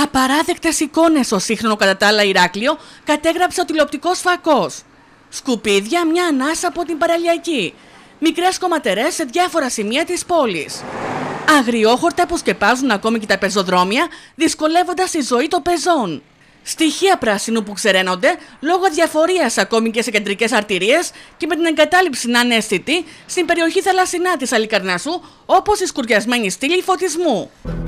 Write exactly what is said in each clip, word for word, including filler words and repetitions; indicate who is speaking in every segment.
Speaker 1: Απαράδεκτες εικόνες στο σύγχρονο κατά τα άλλα Ηράκλειο κατέγραψε ο τηλεοπτικός φακός. Σκουπίδια, μια ανάσα από την παραλιακή. Μικρές κομματερές σε διάφορα σημεία της πόλης. Αγριόχορτα που σκεπάζουν ακόμη και τα πεζοδρόμια, δυσκολεύοντας τη ζωή των πεζών. Στοιχεία πράσινου που ξεραίνονται λόγω διαφορίας ακόμη και σε κεντρικές αρτηρίες και με την εγκατάλειψη να είναι αισθητή στην περιοχή θαλασσινά της Αλικαρνασσού, όπως η σκουριασμένη στήλη φωτισμού.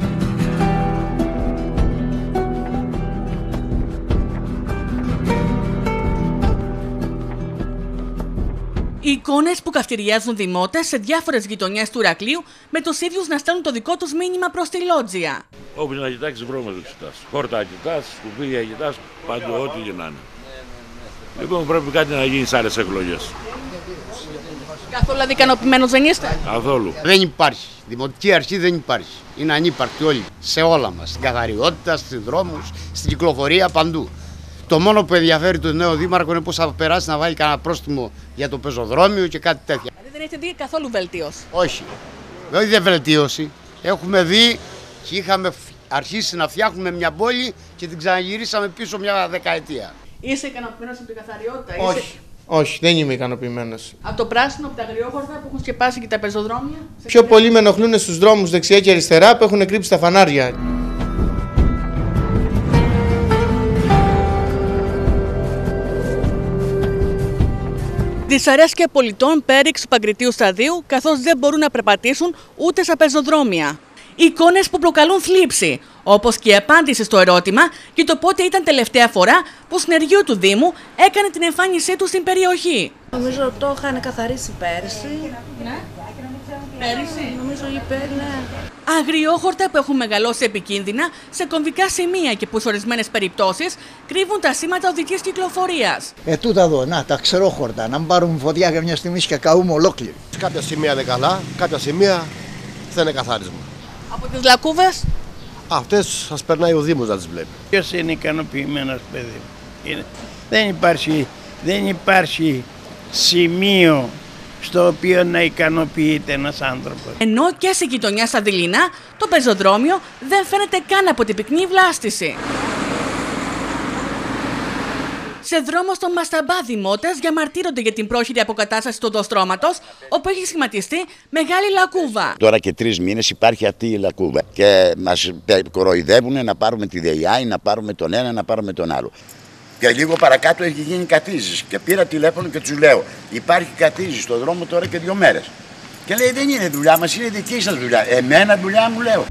Speaker 1: Εικόνες που καυτηριάζουν δημότες σε διάφορες γειτονιές του Ηρακλείου, με τους ίδιους να στέλνουν το δικό τους μήνυμα προς τη λότζια.
Speaker 2: Όπου να κοιτάξεις βρώμες το κοιτάς. Χόρτα κοιτάς, σκουπίδια κοιτάς, παντού ό,τι γινάνε. Λοιπόν, πρέπει κάτι να γίνει σε άλλες εκλογές.
Speaker 1: Καθόλου δηλαδή ικανοποιημένος δεν είστε?
Speaker 2: Καθόλου.
Speaker 3: Δεν υπάρχει. Δημοτική αρχή δεν υπάρχει. Είναι ανύπαρκτη όλοι. Σε όλα μας. Στην καθαριότητα, στους δρόμους, στην κυκλοφορία, παντού. Το μόνο που ενδιαφέρει τον νέο δήμαρχο είναι πώς θα περάσει να βάλει κανένα πρόστιμο για το πεζοδρόμιο και κάτι τέτοια.
Speaker 1: Δηλαδή δεν έχετε δει καθόλου βελτίωση?
Speaker 3: Όχι. Δεν είναι βελτίωση. Έχουμε δει και είχαμε αρχίσει να φτιάχνουμε μια πόλη και την ξαναγυρίσαμε πίσω μια δεκαετία.
Speaker 1: Είσαι ικανοποιημένος από την καθαριότητα?
Speaker 4: Όχι.
Speaker 1: Είσαι...
Speaker 4: Όχι, δεν είμαι ικανοποιημένος.
Speaker 1: Από το πράσινο, από τα αγριόχορτα που έχουν σκεπάσει και τα πεζοδρόμια?
Speaker 4: Πιο πολύ με ενοχλούν στους δρόμους δεξιά και αριστερά που έχουν κρύψει τα φανάρια.
Speaker 1: Δυσαρέσκεια πολιτών πέριξ του Παγκριτίου Σταδίου, καθώς δεν μπορούν να περπατήσουν ούτε στα πεζοδρόμια. Εικόνες που προκαλούν θλίψη, όπως και η απάντηση στο ερώτημα για το πότε ήταν τελευταία φορά που συνεργείο του Δήμου έκανε την εμφάνισή του στην περιοχή.
Speaker 5: Νομίζω το είχαν καθαρίσει πέρσι.
Speaker 1: Ναι. Πέρυσι.
Speaker 5: Νομίζω είπε, ναι.
Speaker 1: Αγριόχορτα που έχουν μεγαλώσει επικίνδυνα σε κομβικά σημεία και που σε ορισμένες περιπτώσεις κρύβουν τα σήματα οδικής κυκλοφορίας.
Speaker 6: Ε, τούτα εδώ, να, τα ξερόχορτα, να μην πάρουν φωτιά για μια στιγμή και καούμε ολόκληροι.
Speaker 7: Κάποια σημεία είναι καλά, κάποια σημεία δεν είναι καθάρισμα.
Speaker 1: Από τις λακκούβες.
Speaker 7: Αυτές σας περνάει ο Δήμος να τις βλέπει.
Speaker 8: Ποιος είναι ικανοποιημένος, παιδί? Είναι. Δεν υπάρχει, δεν υπάρχει σημείο στο οποίο να ικανοποιείται ένας άνθρωπος.
Speaker 1: Ενώ και στη γειτονιά στα Δειλινά, το πεζοδρόμιο δεν φαίνεται καν από την πυκνή βλάστηση. Σε δρόμο στον Μασταμπά, δημότες διαμαρτύρονται για την πρόχειρη αποκατάσταση του οδοστρώματος, όπου έχει σχηματιστεί μεγάλη λακκούβα.
Speaker 9: Τώρα και τρεις μήνες υπάρχει αυτή η λακκούβα και μας κοροϊδεύουν να πάρουμε τη ΔΕΙΑΗ, να πάρουμε τον ένα, να πάρουμε τον άλλο. Και λίγο παρακάτω έχει γίνει κατήζηση και πήρα τηλέφωνο και του λέω: υπάρχει κατήζηση στον δρόμο τώρα και δύο μέρες. Και λέει: δεν είναι δουλειά μας, είναι δική σας δουλειά. Εμένα δουλειά μου, λέω.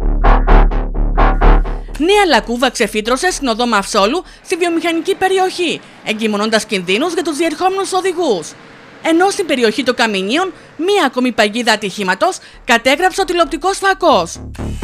Speaker 1: Νέα λακκούβα ξεφύτρωσε στην οδό Μαυσόλου στη βιομηχανική περιοχή, εγκυμονώντας κινδύνους για τους διερχόμενους οδηγούς. Ενώ στην περιοχή των Καμινίων, μία ακόμη παγίδα ατυχήματος κατέγραψε ο τηλεοπτικός φακός.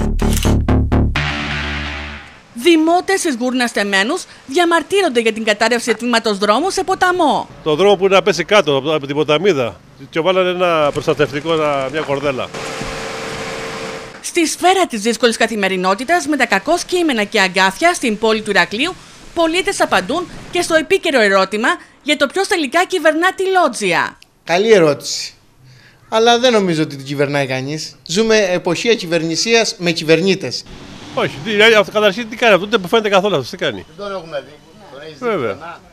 Speaker 1: Δημότες της Γούρνας Τεμένους διαμαρτύρονται για την κατάρρευση τμήματος δρόμου σε ποταμό.
Speaker 10: Το δρόμο που είναι να πέσει κάτω από την ποταμίδα και βάλανε ένα προστατευτικό, μια κορδέλα.
Speaker 1: Στη σφαίρα της δύσκολης καθημερινότητας, με τα κακώς κείμενα και αγκάθια στην πόλη του Ηρακλείου, πολίτες απαντούν και στο επίκαιρο ερώτημα για το ποιος τελικά κυβερνά τη λότζια.
Speaker 4: Καλή ερώτηση. Αλλά δεν νομίζω ότι την κυβερνάει κανείς. Ζούμε εποχή κυβερνησίας με κυβερνήτες.
Speaker 10: Όχι, καταρχήν τι κάνει αυτό, δεν φαίνεται καθόλου αυτό, τι κάνει.
Speaker 3: Δεν τον έχουμε δει.
Speaker 10: Βέβαια.